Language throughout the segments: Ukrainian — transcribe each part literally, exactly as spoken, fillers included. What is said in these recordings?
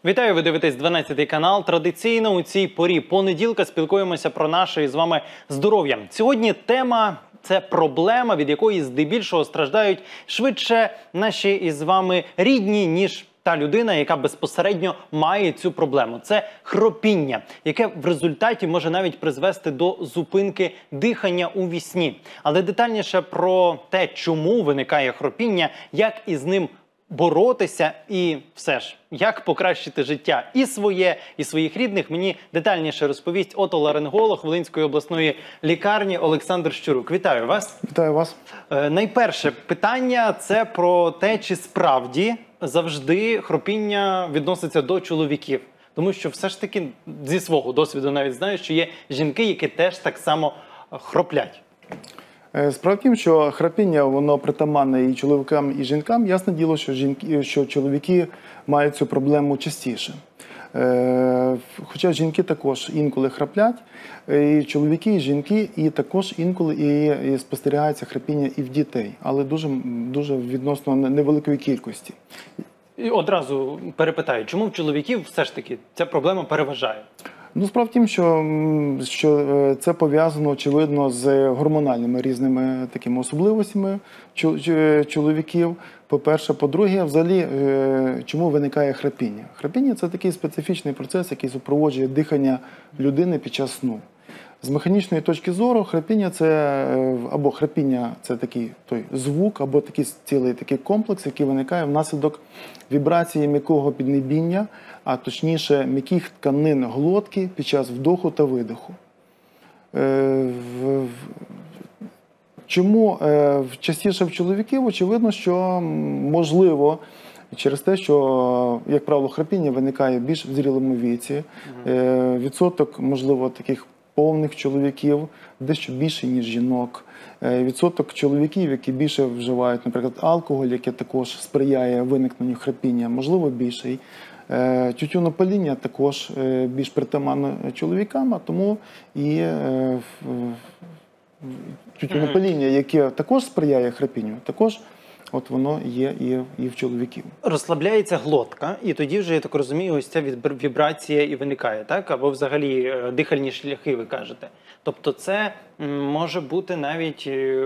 Вітаю, ви дивитесь дванадцятий канал. Традиційно у цій порі понеділка спілкуємося про наше із вами здоров'я. Сьогодні тема – це проблема, від якої здебільшого страждають швидше наші із вами рідні, ніж та людина, яка безпосередньо має цю проблему. Це хропіння, яке в результаті може навіть призвести до зупинки дихання у вісні. Але детальніше про те, чому виникає хропіння, як із ним боротися і все ж, як покращити життя і своє, і своїх рідних, мені детальніше розповість отоларинголог Волинської обласної лікарні Олександр Щурук. Вітаю вас. Вітаю вас. Е, найперше питання – це про те, чи справді завжди хропіння відноситься до чоловіків. Тому що все ж таки зі свого досвіду навіть знаю, що є жінки, які теж так само хроплять. Справа в тім, що храпіння, воно притаманне і чоловікам, і жінкам. Ясне діло, що, жінки, що чоловіки мають цю проблему частіше. Е, хоча жінки також інколи храплять, і чоловіки, і жінки, і також інколи і, і спостерігається храпіння і в дітей, але дуже, дуже відносно невеликої кількості. І одразу перепитаю, чому в чоловіків все ж таки ця проблема переважає? Ну, справа в тім, що, що це пов'язано, очевидно, з гормональними різними такими особливостями чоловіків. По-перше. По-друге, взагалі, чому виникає храпіння? Храпіння – це такий специфічний процес, який супроводжує дихання людини під час сну. З механічної точки зору, храпіння – це або храпіння – це такий той звук, або такий цілий такий комплекс, який виникає внаслідок вібрації м'якого піднебіння, а точніше м'яких тканин глотки під час вдоху та видоху. Чому частіше в чоловіків? Очевидно, що можливо через те, що, як правило, храпіння виникає більш в зрілому віці. Відсоток, можливо, таких повних чоловіків дещо більший, ніж жінок. Відсоток чоловіків, які більше вживають, наприклад, алкоголь, який також сприяє виникненню храпіння, можливо, більший. Тютюнопаління також більш притаманно чоловікам, а тому і тютюнопаління, яке також сприяє храпінню, також от воно є і, і в чоловіків. Розслабляється глотка, і тоді вже, я так розумію, ось ця вібрація і виникає, так? Або взагалі дихальні шляхи, ви кажете. Тобто це може бути навіть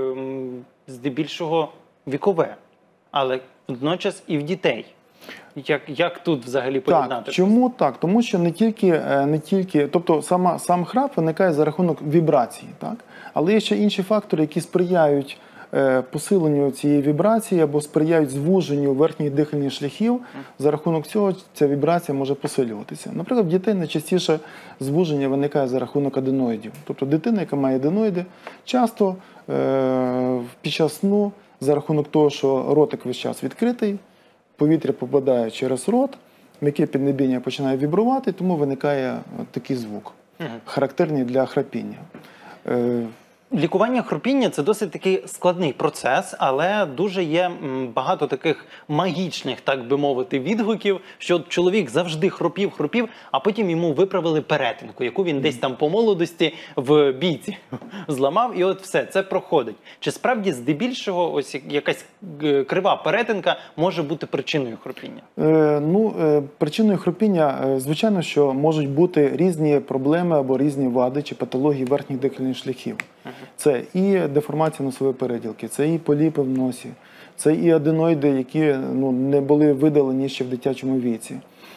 здебільшого вікове, але водночас і в дітей. Як, як тут взагалі поєднати? Так, чому так? Тому що не тільки, не тільки тобто сама, сам храп виникає за рахунок вібрації, так? Але є ще інші фактори, які сприяють посиленню цієї вібрації або сприяють звуженню верхніх дихальних шляхів. За рахунок цього ця вібрація може посилюватися. Наприклад, в дітей найчастіше звуження виникає за рахунок аденоїдів. Тобто дитина, яка має аденоїди, часто е під час сну за рахунок того, що ротик весь час відкритий, повітря попадає через рот, м'яке піднебіння починає вібрувати, тому виникає такий звук, характерний для храпіння. Е Лікування хропіння – це досить такий складний процес, але дуже є багато таких магічних, так би мовити, відгуків, що чоловік завжди хропів, хропів, а потім йому виправили перетинку, яку він десь там по молодості в бійці зламав, і от все, це проходить. Чи справді здебільшого ось якась крива перетинка може бути причиною хропіння? Е, ну, е, причиною хропіння, е, звичайно, що можуть бути різні проблеми або різні вади чи патології верхніх дихальних шляхів. Це і деформація носової переділки, це і поліпи в носі, це і аденоїди, які ну, не були видалені ще в дитячому віці.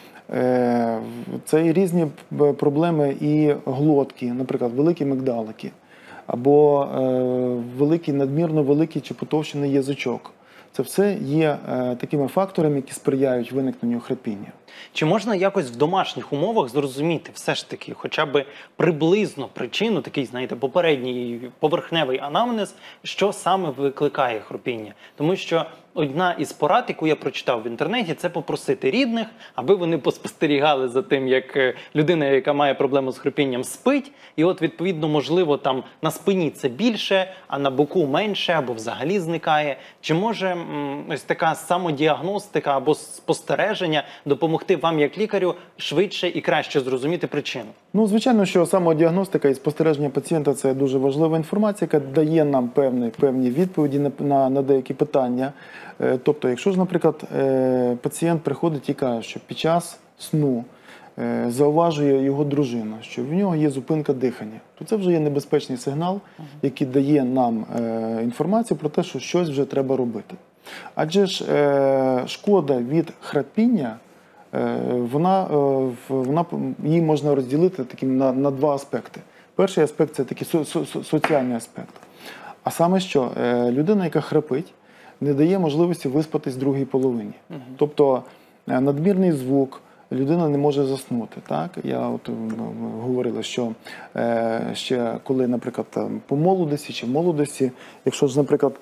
Це і різні проблеми і глотки, наприклад, великі мигдалики, або великий, надмірно великий чи потовщений язичок. Це все є е, такими факторами, які сприяють виникненню храпіння. Чи можна якось в домашніх умовах зрозуміти все ж таки хоча б приблизно причину, такий, знаєте, попередній поверхневий анамнез, що саме викликає хропіння? Тому що одна із порад, яку я прочитав в інтернеті, це попросити рідних, аби вони поспостерігали за тим, як людина, яка має проблему з хропінням, спить, і от, відповідно, можливо, там на спині це більше, а на боку менше, або взагалі зникає. Чи може м, ось така самодіагностика або спостереження допомогти вам, як лікарю, швидше і краще зрозуміти причину? Ну, звичайно, що самодіагностика і спостереження пацієнта – це дуже важлива інформація, яка дає нам певні, певні відповіді на, на, на деякі питання. Тобто, якщо ж, наприклад, пацієнт приходить і каже, що під час сну е, зауважує його дружина, що в нього є зупинка дихання, то це вже є небезпечний сигнал, який дає нам е, інформацію про те, що щось вже треба робити. Адже ж е, шкода від храпіння, е, вона, е, вона, її можна розділити таким на, на два аспекти. Перший аспект – це такий со, со, соціальний аспект. А саме що, е, людина, яка храпить, не дає можливості виспатись другій половині. Uh-huh. Тобто е, надмірний звук, людина не може заснути. Так? Я от е, говорила, що е, ще коли, наприклад, там, по молодості чи в молодості, якщо ж, наприклад,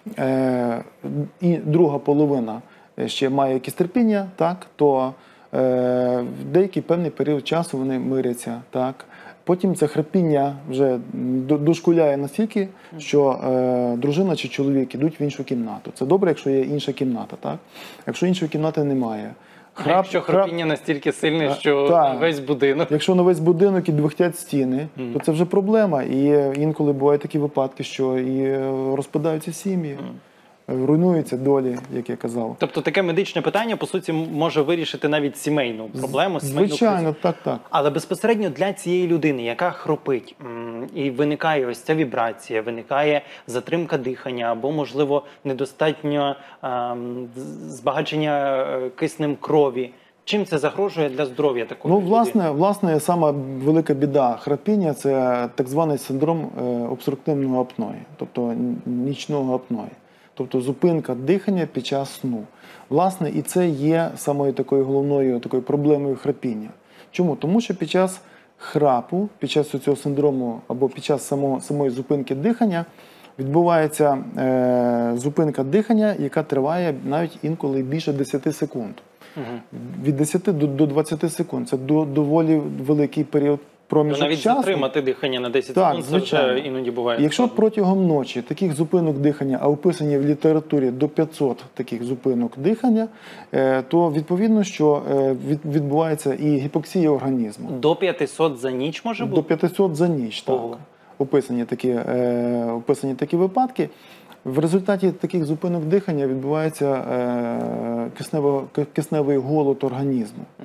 е, і друга половина ще має якісь терпіння, так, то е, в деякий певний період часу вони миряться. Так? Потім це храпіння вже дошкуляє настільки, що е, дружина чи чоловік ідуть в іншу кімнату. Це добре, якщо є інша кімната. Так? Якщо іншої кімнати немає. Храп, а якщо храпіння храп... настільки сильне, що так, весь будинок. Якщо на весь будинок і двохтять стіни, mm. то це вже проблема. І інколи бувають такі випадки, що і розпадаються сім'ї. Mm. Руйнуються долі, як я казав. Тобто таке медичне питання, по суті, може вирішити навіть сімейну проблему. Сімейну Звичайно, кризу. так, так. Але безпосередньо для цієї людини, яка хропить, і виникає ось ця вібрація, виникає затримка дихання, або, можливо, недостатньо ем, збагачення киснем крові. Чим це загрожує для здоров'я такої Ну, людини? власне, власне, сама велика біда храпіння – це так званий синдром обструктивного апної, тобто нічного апної. Тобто зупинка дихання під час сну. Власне, і це є самою такою головною такою проблемою храпіння. Чому? Тому що під час храпу, під час цього синдрому або під час само, самої зупинки дихання відбувається е, зупинка дихання, яка триває навіть інколи більше десяти секунд. Угу. Від десяти до двадцяти секунд. Це до, доволі великий період. Проміжок навіть часу. затримати дихання на десять так, секунд, звичайно. Це вже іноді буває. Якщо протягом ночі таких зупинок дихання, а описані в літературі до п'ятсот таких зупинок дихання, то відповідно, що відбувається і гіпоксія організму. До п'ятисот за ніч може бути? До п'ятисот за ніч, так. Ого. Описані такі, описані такі випадки. В результаті таких зупинок дихання відбувається кисневий, кисневий голод організму. Угу.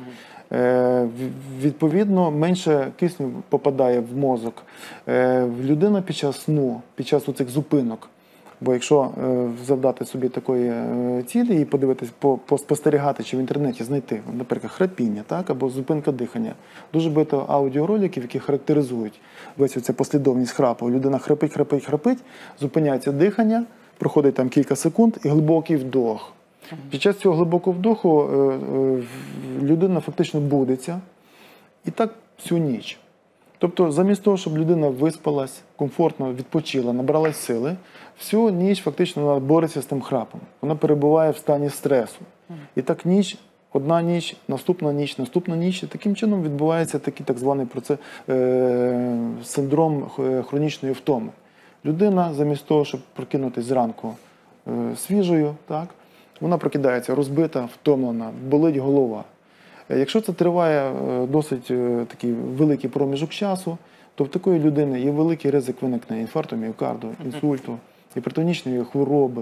Відповідно, менше кисню попадає в мозок. Людина під час сну, під час оцих зупинок, бо якщо завдати собі такої цілі і подивитись, поспостерігати чи в інтернеті знайти, наприклад, храпіння, так, або зупинка дихання, дуже багато аудіороликів, які характеризують весь оця послідовність храпу. Людина храпить, храпить, храпить, зупиняється дихання, проходить там кілька секунд і глибокий вдох. Під час цього глибокого вдоху людина фактично будиться і так всю ніч. Тобто замість того, щоб людина виспалась, комфортно відпочила, набралась сили, всю ніч фактично вона бореться з тим храпом. Вона перебуває в стані стресу. І так ніч, одна ніч, наступна ніч, наступна ніч. І таким чином відбувається такий так званий процес, е, синдром хронічної втоми. Людина замість того, щоб прокинутися зранку е, свіжою, так, вона прокидається розбита, втомлена, болить голова. Якщо це триває досить такий великий проміжок часу, то в такої людини є великий ризик виникнення інфаркту міокарду, інсульту, гіпертонічної хвороби.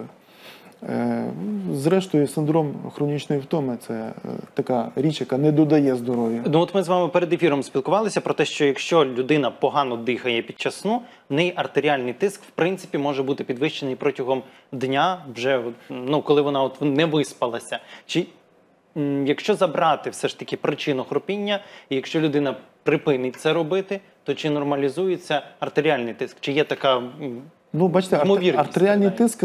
Зрештою, синдром хронічної втоми – це така річ, яка не додає здоров'я. Ну от ми з вами перед ефіром спілкувалися про те, що якщо людина погано дихає під час сну, в неї артеріальний тиск, в принципі, може бути підвищений протягом дня, вже, ну, коли вона от не виспалася. Чи якщо забрати все ж таки причину хропіння, і якщо людина припинить це робити, то чи нормалізується артеріальний тиск? Чи є така... Ну, бачите, артеріальний тиск –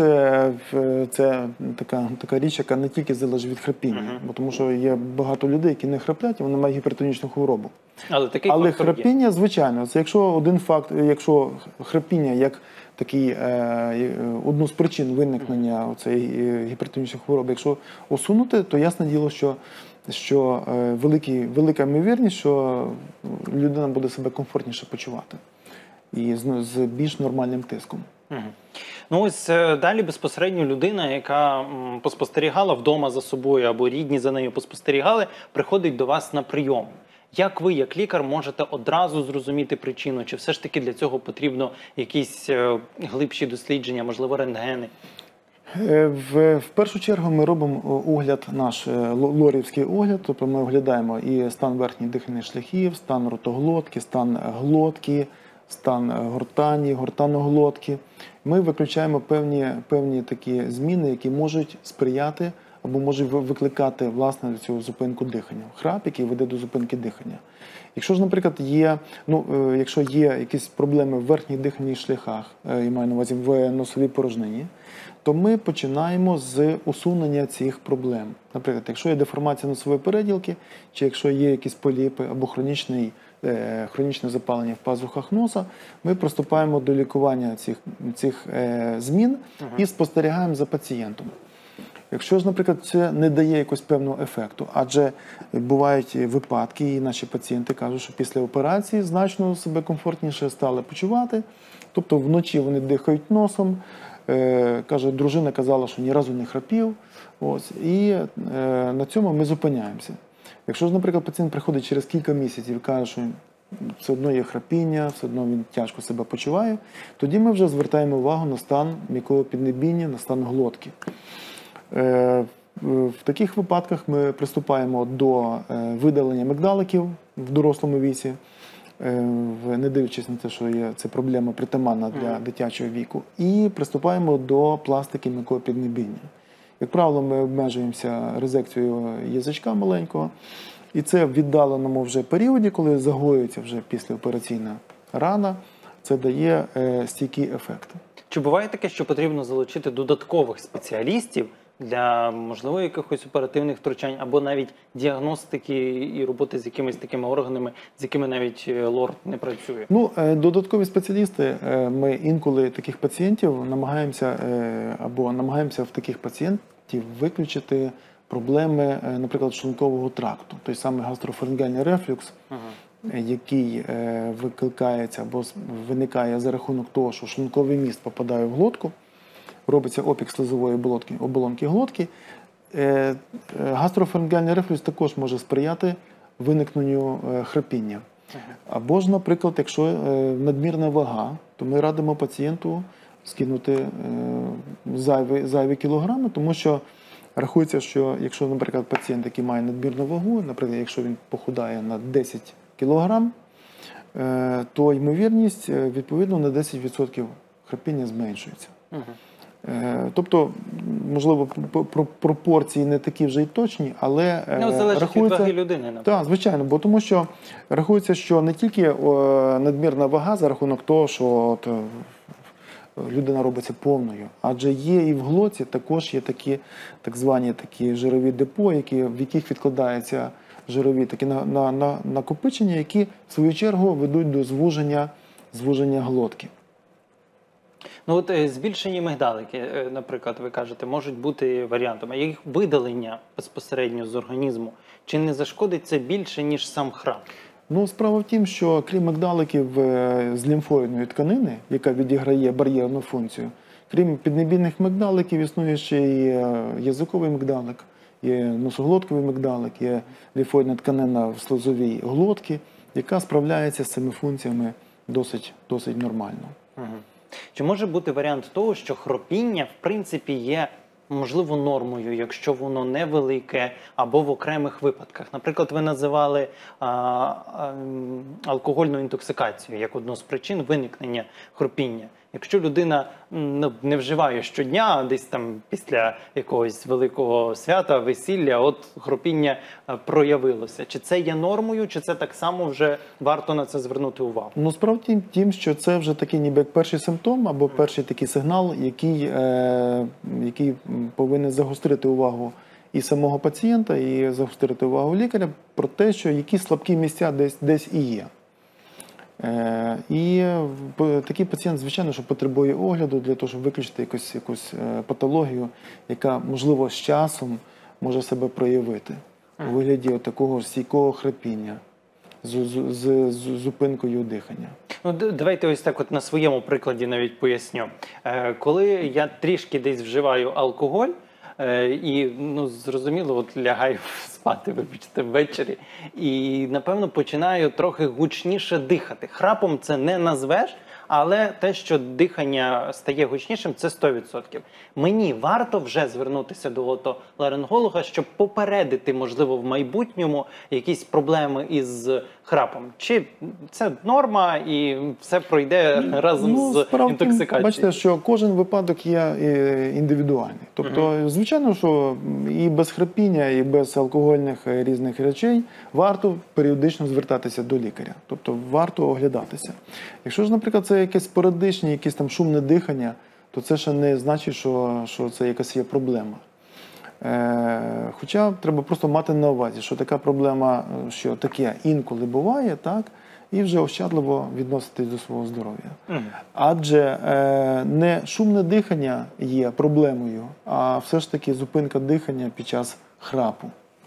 це така, така річ, яка не тільки залежить від храпіння, uh-huh. бо тому що є багато людей, які не храплять, і вони мають гіпертонічну хворобу. Але такий Але фактор храпіння, є. звичайно, це якщо один факт, якщо храпіння як такий, е, одну з причин виникнення uh-huh. цієї гіпертонічної хвороби, якщо усунути, то ясне діло, що що е, великий, велика ймовірність, що людина буде себе комфортніше почувати і з, з більш нормальним тиском. Угу. Ну ось далі безпосередньо людина, яка м, поспостерігала вдома за собою або рідні за нею поспостерігали, приходить до вас на прийом. Як ви, як лікар, можете одразу зрозуміти причину? Чи все ж таки для цього потрібно якісь е, глибші дослідження, можливо, рентгени? Е, В, в першу чергу ми робимо огляд, наш е, ло- лорівський огляд, тобто ми оглядаємо і стан верхніх дихальних шляхів, стан ротоглотки, стан глотки, стан гортані, гортаноглотки. Ми виключаємо певні, певні такі зміни, які можуть сприяти або можуть ви- викликати власне цю зупинку дихання. Храп, який веде до зупинки дихання. Якщо ж, наприклад, є, ну, е, якщо є якісь проблеми в верхніх дихальних шляхах, е, я маю на увазі в носовій порожнині, то ми починаємо з усунення цих проблем. Наприклад, якщо є деформація носової переділки, чи якщо є якісь поліпи або хронічний, е, хронічне запалення в пазухах носа, ми приступаємо до лікування цих, цих е, змін і спостерігаємо за пацієнтом. Якщо ж, наприклад, це не дає якогось певного ефекту, адже бувають випадки, і наші пацієнти кажуть, що після операції значно себе комфортніше стали почувати, тобто вночі вони дихають носом, е, каже, дружина казала, що ні разу не храпів, ось, і е, на цьому ми зупиняємося. Якщо ж, наприклад, пацієнт приходить через кілька місяців і каже, що все одно є храпіння, все одно він тяжко себе почуває, тоді ми вже звертаємо увагу на стан м'якого піднебіння, на стан глотки. Е, В таких випадках ми приступаємо до е, видалення мигдаликів в дорослому віці, е, в- не дивлячись на те, що є це проблема притаманна для дитячого віку, і приступаємо до пластики м'якого піднебіння. Як правило, ми обмежуємося резекцією язичка маленького, і це в віддаленому вже періоді, коли загоюється вже післяопераційна рана, це дає е, стійкі ефекти. Чи буває таке, що потрібно залучити додаткових спеціалістів для, можливо, якихось оперативних втручань або навіть діагностики і роботи з якимись такими органами, з якими навіть е, лор не працює? Ну, е, додаткові спеціалісти, е, ми інколи таких пацієнтів намагаємося е, або намагаємося в таких пацієнтів виключити проблеми, е, наприклад, шлункового тракту, той самий гастрофарингеальний рефлюкс, Ага. е, який е, викликається або с- виникає за рахунок того, що шлунковий міст попадає в глотку, робиться опік слизової оболонки, оболонки глотки. Е, е, Гастрофарингеальний рефлюкс також може сприяти виникненню е, храпіння. Або ж, наприклад, якщо е, надмірна вага, то ми радимо пацієнту скинути е, зайві, зайві кілограми, тому що рахується, що якщо, наприклад, пацієнт, який має надмірну вагу, наприклад, якщо він похудає на десять кілограм, е, то ймовірність е, відповідно на десять відсотків храпіння зменшується. Ага. Е, Тобто, можливо, п- п- пропорції не такі вже й точні, але е, Ну, залежить рахується... від ваги людини, напевно. Так, звичайно, бо тому що рахується, що не тільки о, надмірна вага за рахунок того, що от, е, людина робиться повною, адже є і в глоті також є такі так звані такі жирові депо, які, в яких відкладаються жирові такі на, на, на, накопичення, які в свою чергу ведуть до звуження, звуження глотки. Ну от е, збільшені мигдалики, е, наприклад, ви кажете, можуть бути варіантом. А їх видалення безпосередньо з організму, чи не зашкодить це більше, ніж сам храп? Ну, справа в тім, що крім мигдаликів е, з лімфоїдної тканини, яка відіграє бар'єрну функцію, крім піднебійних мигдаликів, існує ще і е, язиковий мигдалик, є носоглотковий мигдалик, є лімфоїдна тканина в слизовій глотці, яка справляється з цими функціями досить, досить нормально. Угу. Чи може бути варіант того, що хропіння, в принципі, є, можливо, нормою, якщо воно невелике або в окремих випадках? Наприклад, ви називали а, а, м, алкогольну інтоксикацію як одну з причин виникнення хропіння. Якщо людина м, ну, не вживає щодня, а десь там після якогось великого свята, весілля, от хропіння а, проявилося. Чи це є нормою, чи це так само вже варто на це звернути увагу? Ну, справа в тім- тім, що це вже такий ніби як перший симптом або перший такий сигнал, який, е, який м, повинен загострити увагу і самого пацієнта, і загострити увагу лікаря про те, що якісь слабкі місця десь, десь і є. Е, і п- такий пацієнт, звичайно, що потребує огляду для того, щоб виключити якусь, якусь е, патологію, яка, можливо, з часом може себе проявити у вигляді от такого стійкого хрипіння з, з, з, з зупинкою дихання. Ну, д- давайте ось так от на своєму прикладі навіть поясню. Е, коли я трішки десь вживаю алкоголь, е, і, ну, зрозуміло, от лягаю спати, вибачте, ввечері, і, напевно, починаю трохи гучніше дихати. Храпом це не назвеш, але те, що дихання стає гучнішим, це сто відсотків. Мені варто вже звернутися до отоларинголога, щоб попередити, можливо, в майбутньому якісь проблеми із храпом. Чи це норма і все пройде разом Ну, з справді, інтоксикацією? Бачите, що кожен випадок є е, індивідуальний. Тобто, Мгм. звичайно, що і без храпіння, і без алкогольних е, різних речей варто періодично звертатися до лікаря. Тобто варто оглядатися. Якщо ж, наприклад, це якесь спорадичне, якесь там шумне дихання, то це ще не значить, що, що це якась є проблема. Е, Хоча треба просто мати на увазі, що така проблема, що таке інколи буває, так, і вже ощадливо відноситись до свого здоров'я. Мгм. Адже е, не шумне дихання є проблемою, а все ж таки зупинка дихання під час храпу.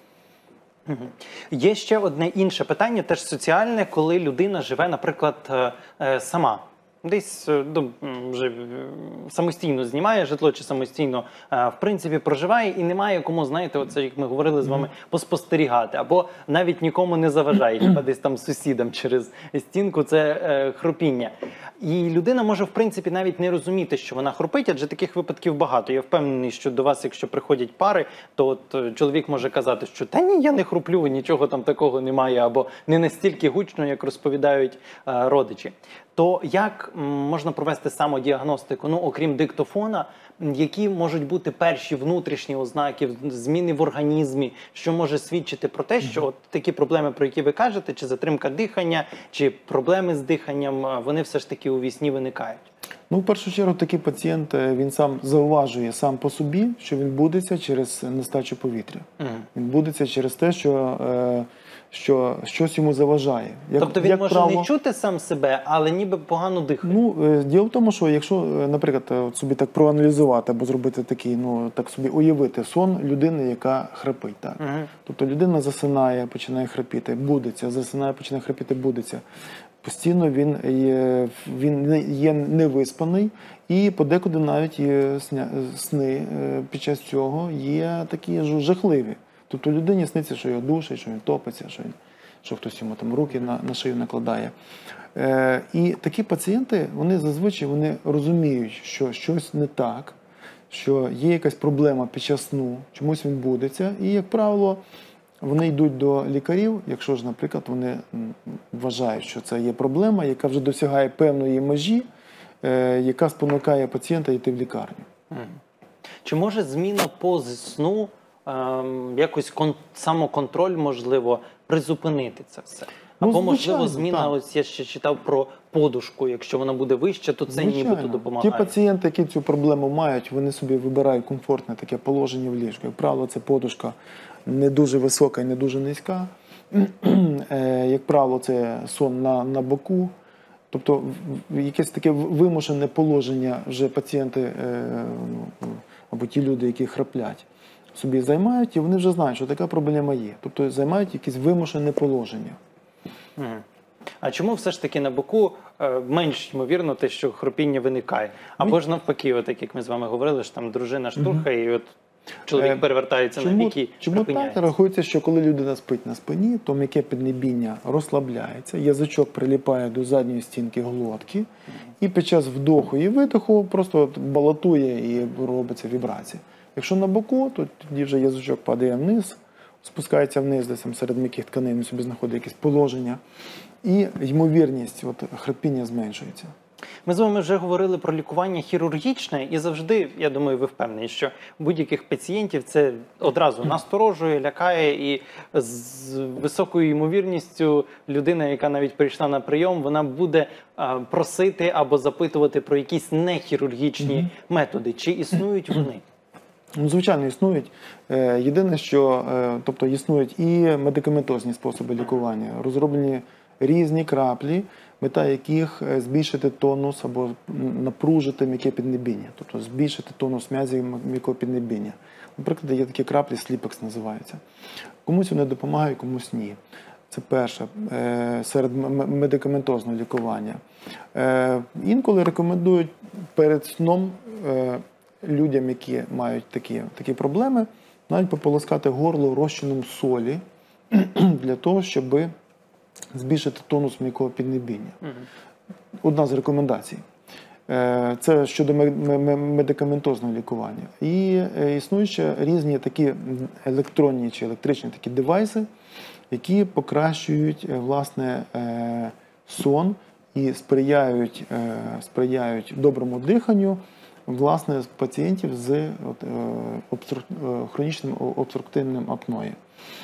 Мгм. Є ще одне інше питання, теж соціальне, коли людина живе, наприклад, е, е, сама. Десь е, ну, м, вже е, самостійно знімає житло чи самостійно, е, в принципі, проживає і немає кому, знаєте, оце, як ми говорили з вами, поспостерігати. Або навіть нікому не заважає, хіба десь там сусідам через стінку це е, хропіння. І людина може, в принципі, навіть не розуміти, що вона хропить, адже таких випадків багато. Я впевнений, що до вас, якщо приходять пари, то от е, чоловік може казати, що «та ні, я не хруплю, нічого там такого немає», або «не настільки гучно, як розповідають е, родичі». То як м, можна провести самодіагностику, ну, окрім диктофона, м, які можуть бути перші внутрішні ознаки, зміни в організмі, що може свідчити про те, що от такі проблеми, про які ви кажете, чи затримка дихання, чи проблеми з диханням, е, вони все ж таки у вісні виникають? Ну, в першу чергу, такий пацієнт, е, він сам зауважує сам по собі, що він будеться через нестачу повітря. Мгм. Він будеться через те, що, е, що щось йому заважає. Як, Тобто він як може правило, не чути сам себе, але ніби погано дихає. Ну, е, діло в тому, що якщо, е, наприклад, е, от собі так проаналізувати або зробити такий, ну, так собі уявити сон людини, яка храпить, так? Мгм. Тобто людина засинає, починає храпіти, будеться, засинає, починає храпіти, будеться. Постійно він є, він не- є невиспаний, і подекуди навіть є сня- сни е, під час цього є такі ж жахливі. Тобто людині сниться, що його душить, що він топиться, що, він, що хтось йому там руки на, на шию накладає. Е, і такі пацієнти, вони зазвичай вони розуміють, що щось не так, що є якась проблема під час сну, чомусь він будеться, і, як правило, вони йдуть до лікарів, якщо ж, наприклад, вони м, вважають, що це є проблема, яка вже досягає певної межі, е, яка спонукає пацієнта йти в лікарню. Мгм. Чи може зміна пози сну, ем, якось кон- самоконтроль, можливо, призупинити це все? Ну, Або, звичайно, можливо, зміна, так. ось я ще читав про подушку, якщо вона буде вища, то це нібито допомагає. Ті пацієнти, які цю проблему мають, вони собі вибирають комфортне таке положення в ліжку. Як правило, це подушка не дуже висока і не дуже низька. Е, Як правило, це сон на, на боку. Тобто в- в- якесь таке вимушене положення вже пацієнти е, ну, або ті люди, які храплять, собі займають, і вони вже знають, що така проблема є. Тобто займають якесь вимушене положення. Мгм. А чому все ж таки на боку е, менш ймовірно те, що хропіння виникає? Або ж навпаки, от як ми з вами говорили, що там дружина штурхає, і от чоловік Е, перевертається на Чому, бік і чому так? припиняється. Рахується, що коли людина спить на спині, то м'яке піднебіння розслабляється, язичок приліпає до задньої стінки глотки, і під час вдоху і видоху просто от балотує і робиться вібрація. Якщо на боку, то тоді вже язичок падає вниз, спускається вниз, десь там серед м'яких тканин, він собі знаходить якесь положення, і ймовірність от, храпіння зменшується. Ми з вами вже говорили про лікування хірургічне, і завжди, я думаю, ви впевнені, що будь-яких пацієнтів це одразу насторожує, лякає, і з високою ймовірністю людина, яка навіть прийшла на прийом, вона буде а, просити або запитувати про якісь нехірургічні методи. Чи існують вони? Ну, звичайно, існують. Е, Єдине, що е, тобто існують і медикаментозні способи лікування, розроблені різні краплі, мета яких е, збільшити тонус або напружити м'яке піднебіння, тобто збільшити тонус м'язів м'якого піднебіння. Наприклад, є такі краплі, сліпекс називаються. Комусь вони допомагають, комусь ні. Це перше, е, серед м- медикаментозного лікування. Е, Інколи рекомендують перед сном е, людям, які мають такі, такі проблеми, навіть пополоскати горло розчином солі для того, щоб збільшити тонус м'якого піднебіння. одна з рекомендацій. Е, Це щодо ме- ме- ме- медикаментозного лікування. І е, існують ще різні такі електронні чи електричні такі девайси, які покращують е, власне е, сон і сприяють, е, сприяють доброму диханню власне пацієнтів з от, е, обструк- е, хронічним обструктивним апноє.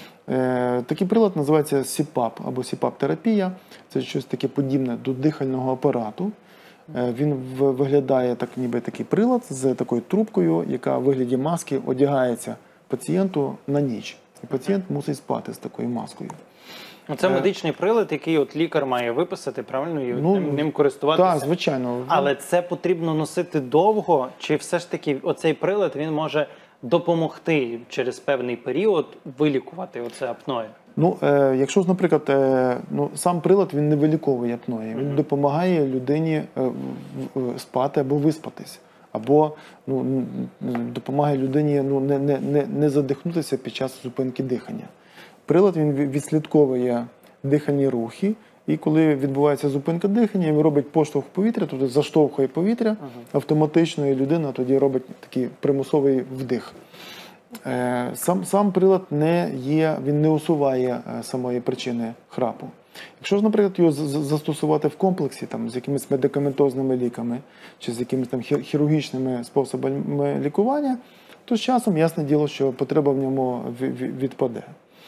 Е, Такий прилад називається сіпап або сіпап-терапія. Це щось таке подібне до дихального апарату. Е, Він в- виглядає так, ніби такий прилад з такою трубкою, яка в вигляді маски одягається пацієнту на ніч. І пацієнт мусить спати з такою маскою. Ну, це медичний прилад, який от лікар має виписати, правильно, і Ну, ним, ним користуватися. Так, звичайно. Але це потрібно носити довго, чи все ж таки оцей прилад він може допомогти через певний період вилікувати оце апноє? Ну, е, якщо ж, наприклад, е, ну, сам прилад він не виліковує апноє, він допомагає людині е, в- в- спати або виспатись, або ну, н- н- допомагає людині ну, не, не, не, не задихнутися під час зупинки дихання. Прилад він ві- відслідковує дихальні рухи, і коли відбувається зупинка дихання, він робить поштовх повітря, тобто заштовхує повітря автоматично, і людина тоді робить такий примусовий вдих. Е, Сам, сам прилад не є, він не усуває е, самої причини храпу. Якщо ж, наприклад, його з- з- застосувати в комплексі там, з якимись медикаментозними ліками чи з якимись там хір- хірургічними способами лікування, то з часом, ясне діло, що потреба в ньому ві- ві- відпаде.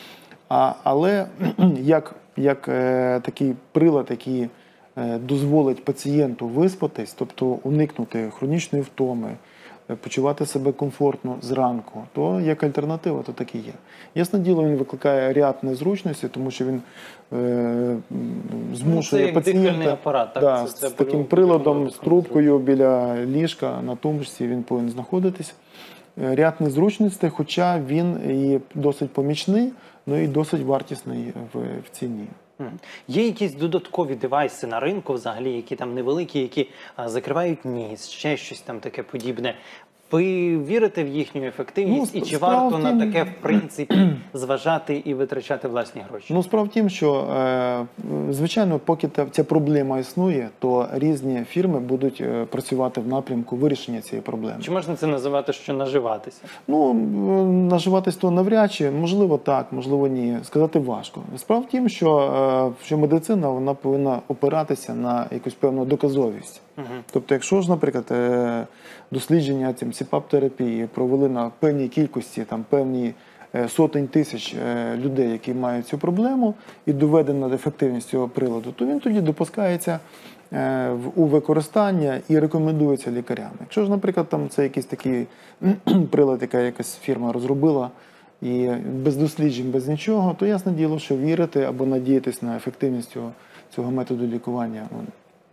А, але як, як е, такий прилад, який е, дозволить пацієнту виспатись, тобто уникнути хронічної втоми, е, почувати себе комфортно зранку, то як альтернатива, то так і є. Ясне діло, він викликає ряд незручностей, тому що він е, м, змушує Ну, це як дихальний пацієнта апарат, так? да, Це- з це таким потрібно приладом, з контролювати. трубкою біля ліжка на тумбочці він повинен знаходитись. Е, Ряд незручностей, хоча він і досить помічний, ну і досить вартісний в, в ціні. Мгм. Є якісь додаткові девайси на ринку взагалі, які там невеликі, які а, закривають ніс, ще щось там таке подібне. Ви вірите в їхню ефективність, Ну, і чи справа варто в на тім- таке, в принципі, зважати і витрачати власні гроші? Ну, справа в тім, що, е, звичайно, поки та, ця проблема існує, то різні фірми будуть е, працювати в напрямку вирішення цієї проблеми. Чи можна це називати, що наживатися? Ну, е, наживатись то навряд чи, можливо так, можливо ні. Сказати важко. Справа в тім, що, е, що медицина вона повинна опиратися на якусь певну доказовість. Угу. Тобто, якщо ж, наприклад, е, дослідження цим сіпап-терапії провели на певній кількості, там певні е, сотень тисяч е, людей, які мають цю проблему, і доведена ефективність цього приладу, то він тоді допускається е, в- у використання і рекомендується лікарям. Якщо ж, наприклад, там це якийсь такий прилад, яка якась фірма розробила, і без досліджень, без нічого, то ясне діло, що вірити або надіятись на ефективність цього, цього методу лікування ну,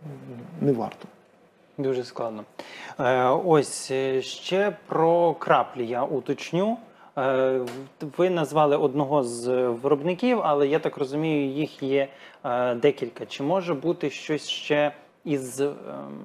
не варто. Дуже складно. Е, ось е, ще про краплі я уточню. Е, ви назвали одного з виробників, але я так розумію, їх є е, декілька. Чи може бути щось ще із ем,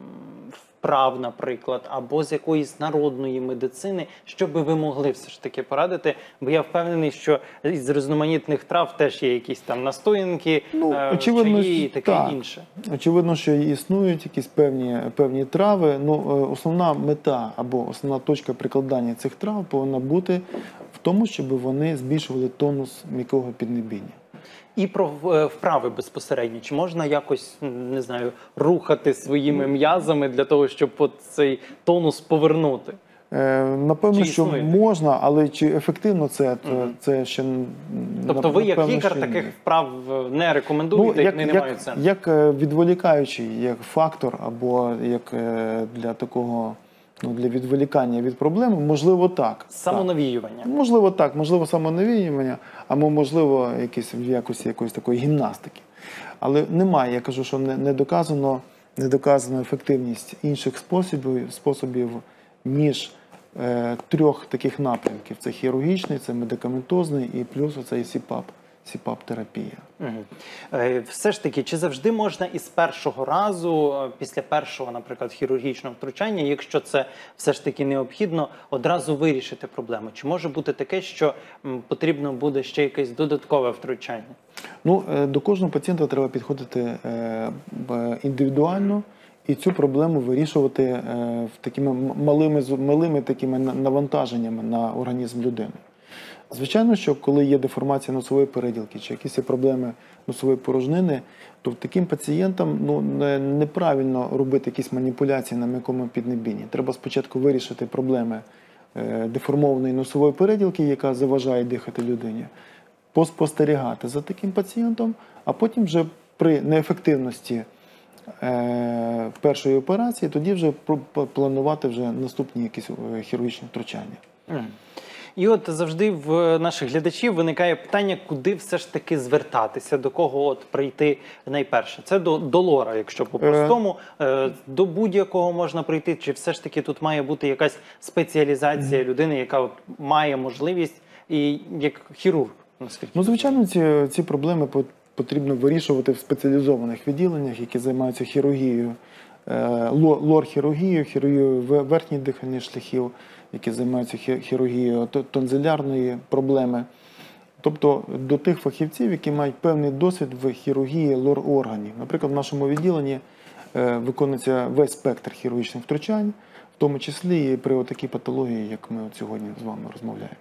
вправ, наприклад, або з якоїсь народної медицини, що би ви могли все ж таки порадити? Бо я впевнений, що із різноманітних трав теж є якісь там настоянки, Ну, е, очевидно, чаї і таке так. інше. Очевидно, що існують якісь певні, певні трави. Ну, е, основна мета або основна точка прикладання цих трав повинна бути в тому, щоб вони збільшували тонус м'якого піднебіння. І про е, вправи безпосередньо. Чи можна якось, м, не знаю, рухати своїми м'язами для того, щоб от цей тонус повернути? Е, Напевно, Чи що існує? можна, але чи ефективно це, це, це ще м, Тобто ви, як напевно, лікар, ще ні. таких вправ е, не рекомендуєте, Ну, як, вони не як, мають сенсу? як е, відволікаючий, як фактор, або як е, для такого, ну, для відволікання від проблеми, можливо, так. Так. Самонавіювання. Можливо, так, можливо, самонавіювання, або можливо, якісь в якості якоїсь такої гімнастики. Але немає, я кажу, що не, не доказано, не доказано ефективність інших способів, способів ніж е, трьох таких напрямків: це хірургічний, це медикаментозний і плюс оцей сіпап, сіпап-терапія. Мгм. Е, Все ж таки, чи завжди можна із першого разу, е, після першого, наприклад, хірургічного втручання, якщо це все ж таки необхідно, одразу вирішити проблему? Чи може бути таке, що м, потрібно буде ще якесь додаткове втручання? Ну, е, до кожного пацієнта треба підходити е, б- індивідуально і цю проблему вирішувати е, в такими м- малими, з- малими такими на- навантаженнями на організм людини. Звичайно, що коли є деформація носової переділки чи якісь є проблеми носової порожнини, то таким пацієнтам ну, не- неправильно робити якісь маніпуляції на м'якому піднебінні. Треба спочатку вирішити проблеми е, деформованої носової переділки, яка заважає дихати людині, поспостерігати за таким пацієнтом, а потім вже при неефективності е, першої операції, тоді вже пр- планувати вже наступні якісь е, хірургічні втручання. Мгм. І от завжди в наших глядачів виникає питання, куди все ж таки звертатися, до кого от прийти найперше. Це до, до лора, якщо по-простому, е, до будь-якого можна прийти, чи все ж таки тут має бути якась спеціалізація людини, яка от має можливість, і як хірург, наскільки? Ну, звичайно, ці, ці проблеми по- потрібно вирішувати в спеціалізованих відділеннях, які займаються хірургією, е, ло- лор-хірургією, хірургією ве- верхніх дихальних шляхів, які займаються хі- хірургією то- тонзилярної проблеми. Тобто до тих фахівців, які мають певний досвід в хірургії лор-органів. Наприклад, в нашому відділенні е, виконується весь спектр хірургічних втручань, в тому числі і при такій патології, як ми от сьогодні з вами розмовляємо.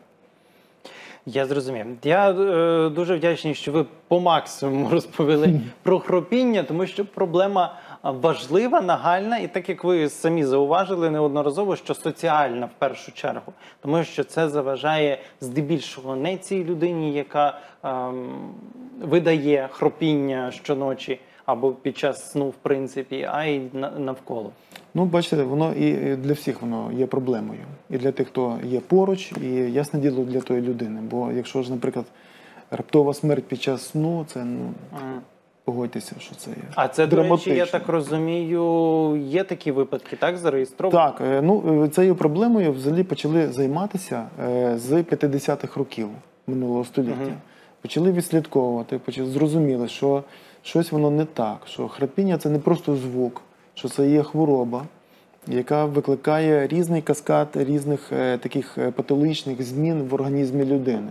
Я зрозумів. Я е, дуже вдячний, що ви по максимуму розповіли про хропіння, тому що проблема важлива, нагальна, і так як ви самі зауважили неодноразово, що соціальна в першу чергу, тому що це заважає здебільшого не цій людині, яка ем, видає хропіння щоночі або під час сну, в принципі, а й на- навколо. Ну, бачите, воно і для всіх воно є проблемою. І для тих, хто є поруч, і ясне діло для тої людини. Бо якщо ж, наприклад, раптова смерть під час сну, це, ну, Мгм. погодьтеся, що це є А це, до речі, драматично. я так розумію, є такі випадки, так, зареєстровані? Так, е, ну, е, цією проблемою взагалі почали займатися е, з п'ятдесятих років минулого століття. Мгм. Почали відслідковувати, почали, зрозуміли, що щось воно не так, що храпіння – це не просто звук, що це є хвороба, яка викликає різний каскад різних е, таких е, патологічних змін в організмі людини.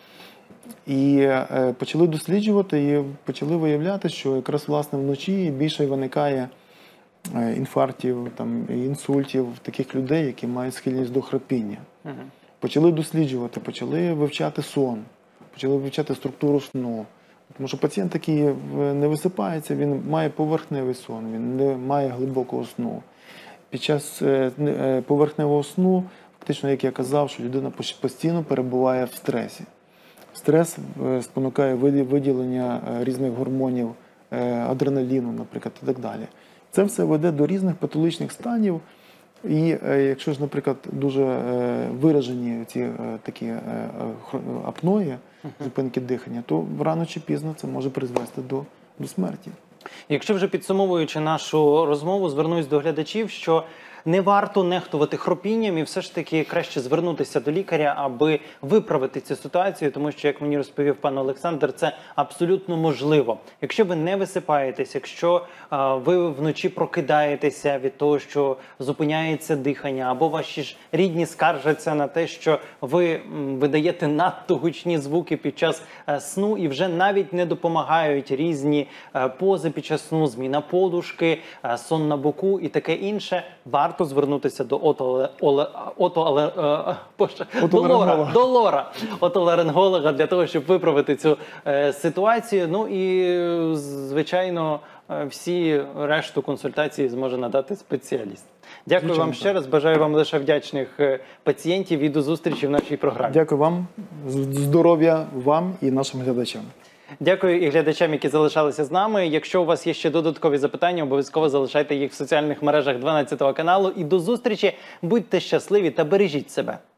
І е, почали досліджувати і почали виявляти, що якраз власне вночі більше виникає е, інфарктів, там, інсультів таких людей, які мають схильність до храпіння. Мгм. Почали досліджувати, почали вивчати сон, почали вивчати структуру сну. Тому що пацієнт, який е, не висипається, він має поверхневий сон, він не має глибокого сну. Під час е, не- е, поверхневого сну, фактично, як я казав, що людина пош- постійно перебуває в стресі. Стрес е, спонукає виді- виділення е, різних гормонів, е, адреналіну, наприклад, і так далі. Це все веде до різних патологічних станів. І е, якщо ж, наприклад, дуже е, виражені ці е, такі е, е, хр- апної, зупинки дихання, то рано чи пізно це може призвести до, до смерті. Якщо вже підсумовуючи нашу розмову, звернусь до глядачів, що не варто нехтувати хропінням і все ж таки краще звернутися до лікаря, аби виправити цю ситуацію, тому що, як мені розповів пан Олександр, це абсолютно можливо. Якщо ви не висипаєтесь, якщо а, ви вночі прокидаєтеся від того, що зупиняється дихання, або ваші ж рідні скаржаться на те, що ви м, видаєте надто гучні звуки під час е, сну і вже навіть не допомагають різні е, пози під час сну, зміна подушки, е, сон на боку і таке інше, варто звернутися до ото, оле, ото, але, е, боже, до лора, Отоларинголога. до лора, отоларинголога для того, щоб виправити цю е, ситуацію. Ну і, е, звичайно, е, всі решту консультацій зможе надати спеціаліст. Дякую Звичайно, вам ще раз. Бажаю вам лише вдячних е, пацієнтів і до зустрічі в нашій програмі. Дякую вам, з- здоров'я вам і нашим глядачам. Дякую і глядачам, які залишалися з нами. Якщо у вас є ще додаткові запитання, обов'язково залишайте їх в соціальних мережах дванадцятого каналу. І до зустрічі. Будьте щасливі та бережіть себе.